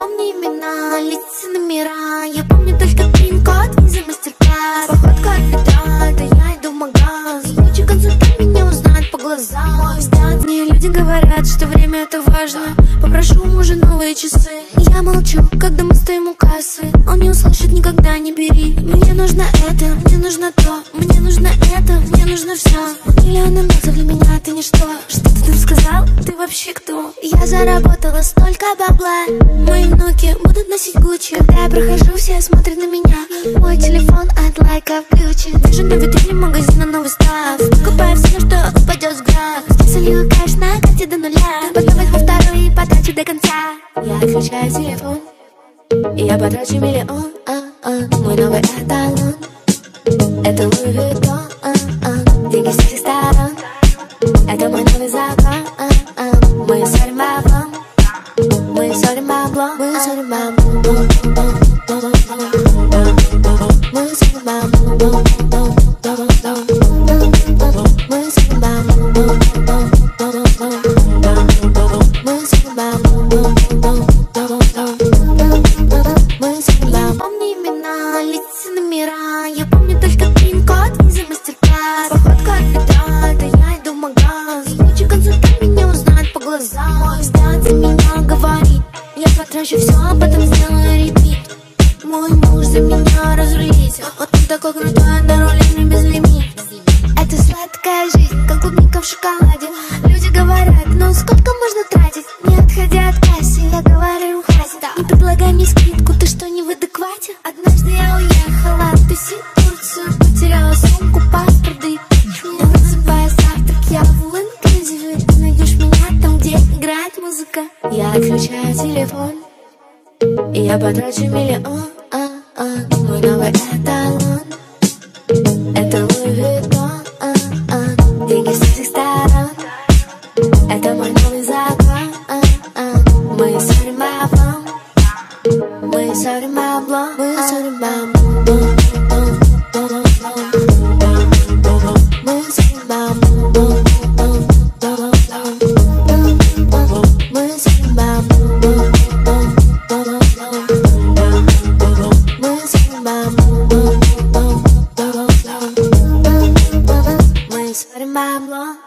помню имена, лица, номера. Я помню только пин-код, виза, мастер-класс. Походка от метро, это я иду в магаз. Лучший консультант меня узнает по глазам. Мне люди говорят, что время это важно. Попрошу у мужа новые часы. Я молчу, когда мы стоим у кассы. Он не услышит, никогда не бери. Мне нужно это, мне нужно то. Мне нужно это, мне нужно все. Миллионы нотов для меня ты ничто. Что ты там сказал? Ты вообще кто? Я заработала столько бабла. Мои внуки будут носить Гуччи. Когда я прохожу, все смотрят на меня. Мой телефон от лайка включен. Вижу на витрине магазина новый став. Покупаю все, что упадет с граф. Солью кэш на карте до нуля. Потом возьму второй и потрачу до конца. Я отключаю телефон и я потрачу миллион. Мой новый эталон — это Луи Виттон. Деньги с всех сторон — это мой новый закон. Мы ссорим баблом, мы ссорим баблом, мы ссорим баблом, мы ссорим баблом, мы ссорим баблом. Помню имена, лица, номера. Я помню только пин-код, виза, мастер-класс. Походка от метро, это я иду в магаз. Лучший консультант меня узнает по глазам. Мой взгляд за меня говорит. Я потрачу все, а потом сделаю репит. Мой муж за меня разрулит. Вот он такой крутой, на руле не без лимит. Это сладкая жизнь, как клубника в шоколаде. Люди говорят, ну сколько можно тратить? Не отходя от кассы, я говорю, хватит. Не предлагай мне скидку, ты что, не в адеквате? Однажды я уехала тусить в Турцию. Потеряла сумку, паспорт, да и не высыпая завтрак. Я в инклюзиве, ты найдешь меня там, где играет музыка. Я отключаю телефон и я потрачу миллион. Мой новый эталон — это Луи Виттон. Деньги с всех сторон — это мой новый закон. Мы ссорим баблом, мы ссорим баблом, мы ссорим баблом, мы ссорим баблом, мы ссорим баблом, мы ссорим баблом. Мы ссорим бабло.